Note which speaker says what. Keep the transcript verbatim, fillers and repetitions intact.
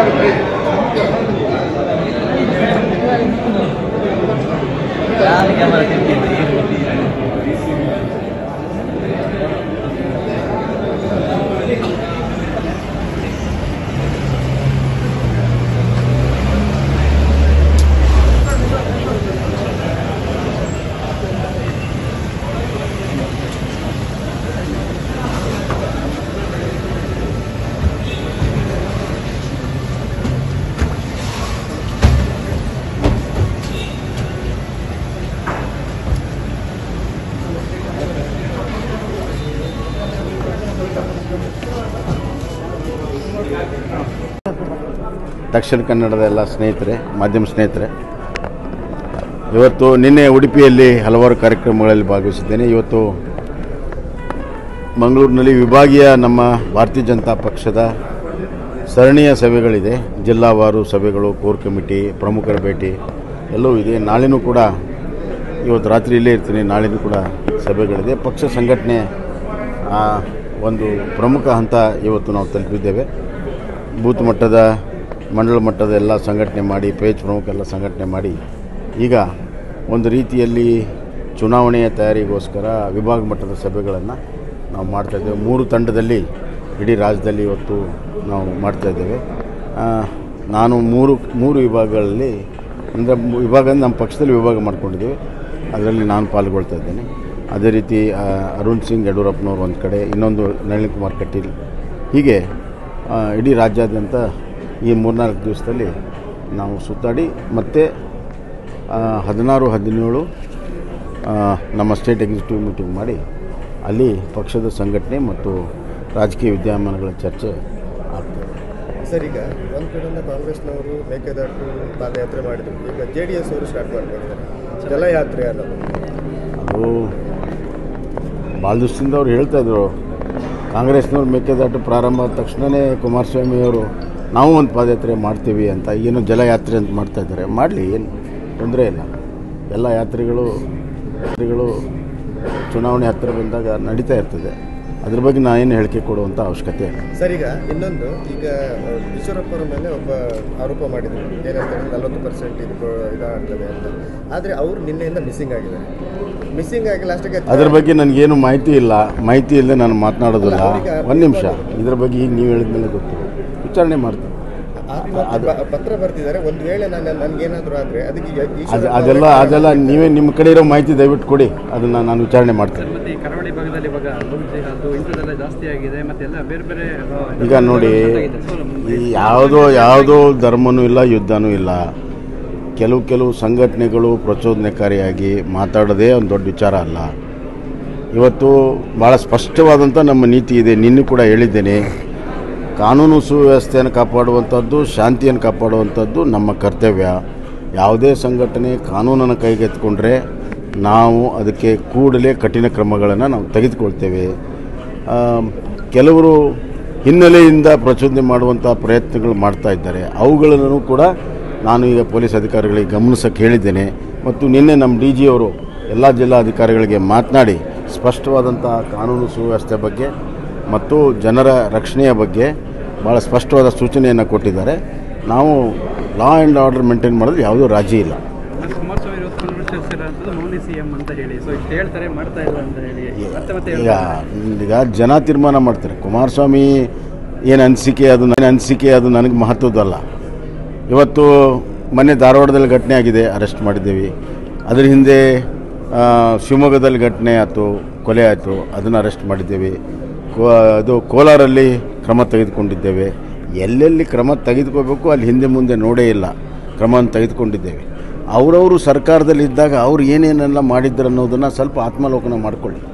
Speaker 1: ದಕ್ಷಿಣ ಕನ್ನಡದ ಎಲ್ಲ ಸ್ನೇಹಿತರೆ, ಮಾಧ್ಯಮ ಸ್ನೇಹಿತರೆ, ಇವತ್ತು ನಿನ್ನೆ ಉಡುಪಿಯಲ್ಲಿ ಹಲವಾರು ಕಾರ್ಯಕ್ರಮಗಳಲ್ಲಿ ಭಾಗವಹಿಸಿದ್ದೇನೆ. ಇವತ್ತು ಮಂಗಳೂರಿನಲ್ಲಿ ವಿಭಾಗೀಯ ನಮ್ಮ ಭಾರತೀಯ ಜನತಾ ಪಕ್ಷದ ಸರಣಿಯ ಸಭೆಗಳಿದೆ. ಜಿಲ್ಲಾವಾರು ಸಭೆಗಳು, ಕೋರ್ ಕಮಿಟಿ, ಪ್ರಮುಖರ ಭೇಟಿ ಎಲ್ಲವೂ ಇದೆ. ನಾಳೆನೂ ಕೂಡ ಇವತ್ತು ರಾತ್ರಿ ಇಲ್ಲೇ ಇರ್ತೀನಿ. ನಾಳೆನೂ ಕೂಡ ಸಭೆಗಳಿದೆ. ಪಕ್ಷ ಸಂಘಟನೆ ಒಂದು ಪ್ರಮುಖ ಹಂತ ಇವತ್ತು ನಾವು ತಲುಪಿದ್ದೇವೆ. ಬೂತ್ ಮಟ್ಟದ, ಮಂಡಳ ಮಟ್ಟದ ಎಲ್ಲ ಸಂಘಟನೆ ಮಾಡಿ, ಪೇಜ್ ಪ್ರಮುಖ ಎಲ್ಲ ಸಂಘಟನೆ ಮಾಡಿ ಈಗ ಒಂದು ರೀತಿಯಲ್ಲಿ ಚುನಾವಣೆಯ ತಯಾರಿಗೋಸ್ಕರ ವಿಭಾಗ ಮಟ್ಟದ ಸಭೆಗಳನ್ನು ನಾವು ಮಾಡ್ತಾಯಿದ್ದೇವೆ. ಮೂರು ತಂಡದಲ್ಲಿ ಇಡೀ ರಾಜ್ಯದಲ್ಲಿ ಇವತ್ತು ನಾವು ಮಾಡ್ತಾಯಿದ್ದೇವೆ. ನಾನು ಮೂರು ಮೂರು ವಿಭಾಗಗಳಲ್ಲಿ, ಅಂದರೆ ವಿಭಾಗ ನಮ್ಮ ಪಕ್ಷದಲ್ಲಿ ವಿಭಾಗ ಮಾಡ್ಕೊಂಡಿದ್ದೇವೆ, ಅದರಲ್ಲಿ ನಾನು ಪಾಲ್ಗೊಳ್ತಾ ಇದ್ದೇನೆ. ಅದೇ ರೀತಿ ಅರುಣ್ ಸಿಂಗ್ ಯಡಿಯೂರಪ್ಪನವ್ರು ಒಂದು ಕಡೆ, ಇನ್ನೊಂದು ನಳಿನ್ ಕುಮಾರ್ ಕಟೀಲ್, ಹೀಗೆ ಇಡೀ ರಾಜ್ಯಾದ್ಯಂತ ಈ ಮೂರ್ನಾಲ್ಕು ದಿವಸದಲ್ಲಿ ನಾವು ಸುತ್ತಾಡಿ ಮತ್ತೆ ಹದಿನಾರು ಹದಿನೇಳು ನಮ್ಮ ಸ್ಟೇಟ್ ಎಕ್ಸಿಕ್ಯೂಟಿವ್ ಮೀಟಿಂಗ್ ಮಾಡಿ ಅಲ್ಲಿ ಪಕ್ಷದ ಸಂಘಟನೆ ಮತ್ತು ರಾಜಕೀಯ ವಿದ್ಯಮಾನಗಳ ಚರ್ಚೆ ಆಗ್ತದೆ.
Speaker 2: ಸರ್, ಈಗ ಒಂದು ಕಡೆಯಿಂದ ಕಾಂಗ್ರೆಸ್ನವರು ಮೇಕೆದಾಟು ಪಾದಯಾತ್ರೆ ಮಾಡಿದರು, ಈಗ ಜೆ ಡಿ ಎಸ್ ಅವರು ಸ್ಟಾರ್ಟ್ ಮಾಡ್ಕೊಂಡಿದ್ದಾರೆ ಜಲಯಾತ್ರೆ ಅನ್ನೋದು.
Speaker 1: ಅದು ಭಾಳ ದಿವಸದಿಂದ ಅವ್ರು ಹೇಳ್ತಾಯಿದ್ರು, ಕಾಂಗ್ರೆಸ್ನವ್ರು ಮೇಕೆದಾಟು ಪ್ರಾರಂಭ ಆದ ತಕ್ಷಣವೇ ಕುಮಾರಸ್ವಾಮಿಯವರು ನಾವು ಒಂದು ಪಾದಯಾತ್ರೆ ಮಾಡ್ತೀವಿ ಅಂತ, ಏನು ಜಲಯಾತ್ರೆ ಅಂತ ಮಾಡ್ತಾಯಿದ್ದಾರೆ. ಮಾಡಲಿ, ಏನು ತೊಂದರೆ ಇಲ್ಲ. ಎಲ್ಲ ಯಾತ್ರೆಗಳು ಯಾತ್ರೆಗಳು ಚುನಾವಣೆ ಹತ್ತಿರ ಬಂದಾಗ ನಡೀತಾ ಇರ್ತದೆ. ಅದ್ರ ಬಗ್ಗೆ ನಾನೇನು ಹೇಳಿಕೆ ಕೊಡುವಂಥ ಅವಶ್ಯಕತೆ ಇಲ್ಲ.
Speaker 2: ಸರ್, ಈಗ ಇನ್ನೊಂದು, ಈಗ ಈಶ್ವರಪ್ಪರ ಮೇಲೆ ಒಬ್ಬ ಆರೋಪ ಮಾಡಿದರು, ಏನಂತ ನಲ್ವತ್ತು ಪರ್ಸೆಂಟ್ ಇದು ಇದಾಗ್ತದೆ ಅಂತ. ಆದರೆ ಅವರು ನಿನ್ನೆಯಿಂದ ಮಿಸ್ಸಿಂಗ್ ಆಗಿದ್ದಾರೆ. ಮಿಸ್ಸಿಂಗ್ ಆಗಿ ಲಾಸ್ಟಿಗೆ
Speaker 1: ಅದ್ರ ಬಗ್ಗೆ ನನಗೇನು ಮಾಹಿತಿ ಇಲ್ಲ. ಮಾಹಿತಿ ಇಲ್ಲದೆ ನಾನು ಮಾತನಾಡೋದಿಲ್ಲ. ಒಂದು ನಿಮಿಷ, ಇದ್ರ ಬಗ್ಗೆ ಈಗ ನೀವು ಹೇಳಿದ ಮೇಲೆ ಗೊತ್ತು, ವಿಚಾರಣೆ ಮಾಡ್ತೀನಿ.
Speaker 2: ಪತ್ರ ಬರ್ತಿದ್ದಾರೆ, ಒಂದು ವೇಳೆ ನಾನು ನನಗೇನಾದರೂ ಆದರೆ ಅದಕ್ಕೆ
Speaker 1: ಅದೆಲ್ಲ ಅದೆಲ್ಲ ನೀವೇ ನಿಮ್ಮ ಕಡೆ ಇರೋ ಮಾಹಿತಿ ದಯವಿಟ್ಟು ಕೊಡಿ, ಅದನ್ನು ನಾನು ವಿಚಾರಣೆ ಮಾಡ್ತೀನಿ. ಈಗ ನೋಡಿ, ಈ ಯಾವುದೋ ಯಾವುದೋ ಧರ್ಮನೂ ಇಲ್ಲ, ಯುದ್ಧನೂ ಇಲ್ಲ. ಕೆಲವು ಕೆಲವು ಸಂಘಟನೆಗಳು ಪ್ರಚೋದನೆಕಾರಿಯಾಗಿ ಮಾತಾಡೋದೇ ಒಂದು ದೊಡ್ಡ ವಿಚಾರ ಅಲ್ಲ. ಇವತ್ತು ಭಾಳ ಸ್ಪಷ್ಟವಾದಂಥ ನಮ್ಮ ನೀತಿ ಇದೆ. ನಿನ್ನೆ ಕೂಡ ಹೇಳಿದ್ದೇನೆ, ಕಾನೂನು ಸುವ್ಯವಸ್ಥೆಯನ್ನು ಕಾಪಾಡುವಂಥದ್ದು, ಶಾಂತಿಯನ್ನು ಕಾಪಾಡುವಂಥದ್ದು ನಮ್ಮ ಕರ್ತವ್ಯ. ಯಾವುದೇ ಸಂಘಟನೆ ಕಾನೂನನ್ನು ಕೈಗೆತ್ತಿಕೊಂಡ್ರೆ ನಾವು ಅದಕ್ಕೆ ಕೂಡಲೇ ಕಠಿಣ ಕ್ರಮಗಳನ್ನು ನಾವು ತೆಗೆದುಕೊಳ್ತೇವೆ. ಕೆಲವರು ಹಿನ್ನೆಲೆಯಿಂದ ಪ್ರಚೋದನೆ ಮಾಡುವಂಥ ಪ್ರಯತ್ನಗಳು ಮಾಡ್ತಾ ಇದ್ದಾರೆ. ಅವುಗಳನ್ನು ಕೂಡ ನಾನು ಈಗ ಪೊಲೀಸ್ ಅಧಿಕಾರಿಗಳಿಗೆ ಗಮನಿಸೋಕ್ಕೆ ಹೇಳಿದ್ದೇನೆ. ಮತ್ತು ನಿನ್ನೆ ನಮ್ಮ ಡಿ ಜಿ ಅವರು ಎಲ್ಲ ಜಿಲ್ಲಾಧಿಕಾರಿಗಳಿಗೆ ಮಾತನಾಡಿ ಸ್ಪಷ್ಟವಾದಂಥ ಕಾನೂನು ಸುವ್ಯವಸ್ಥೆ ಬಗ್ಗೆ ಮತ್ತು ಜನರ ರಕ್ಷಣೆಯ ಬಗ್ಗೆ ಭಾಳ ಸ್ಪಷ್ಟವಾದ ಸೂಚನೆಯನ್ನು ಕೊಟ್ಟಿದ್ದಾರೆ. ನಾವು ಲಾ ಆ್ಯಂಡ್ ಆರ್ಡರ್ ಮೇಂಟೈನ್ ಮಾಡೋದು ಯಾವುದೂ ರಾಜಿ ಇಲ್ಲ. ಈಗ ಈಗ ಜನ ತೀರ್ಮಾನ ಮಾಡ್ತಾರೆ. ಕುಮಾರಸ್ವಾಮಿ ಏನು ಅನಿಸಿಕೆ, ಅದು ನನ್ನ ಅನಿಸಿಕೆ, ಅದು ನನಗೆ ಮಹತ್ವದಲ್ಲ. ಇವತ್ತು ಮೊನ್ನೆ ಧಾರವಾಡದಲ್ಲಿ ಘಟನೆ ಆಗಿದೆ, ಅರೆಸ್ಟ್ ಮಾಡಿದ್ದೇವೆ. ಅದರ ಹಿಂದೆ ಶಿವಮೊಗ್ಗದಲ್ಲಿ ಘಟನೆ ಆಯಿತು, ಕೊಲೆ ಆಯಿತು, ಅದನ್ನು ಅರೆಸ್ಟ್ ಮಾಡಿದ್ದೇವೆ. ಕೋ ಅದು ಕೋಲಾರಲ್ಲಿ ಕ್ರಮ ತೆಗೆದುಕೊಂಡಿದ್ದೇವೆ. ಎಲ್ಲೆಲ್ಲಿ ಕ್ರಮ ತೆಗೆದುಕೋಬೇಕು ಅಲ್ಲಿ ಹಿಂದೆ ಮುಂದೆ ನೋಡೇ ಇಲ್ಲ, ಕ್ರಮವನ್ನು ತೆಗೆದುಕೊಂಡಿದ್ದೇವೆ. ಅವರವರು ಸರ್ಕಾರದಲ್ಲಿದ್ದಾಗ ಅವ್ರು ಏನೇನೆಲ್ಲ ಮಾಡಿದ್ರು ಅನ್ನೋದನ್ನು ಸ್ವಲ್ಪ ಆತ್ಮಾವಲೋಕನ ಮಾಡಿಕೊಳ್ಳಿ.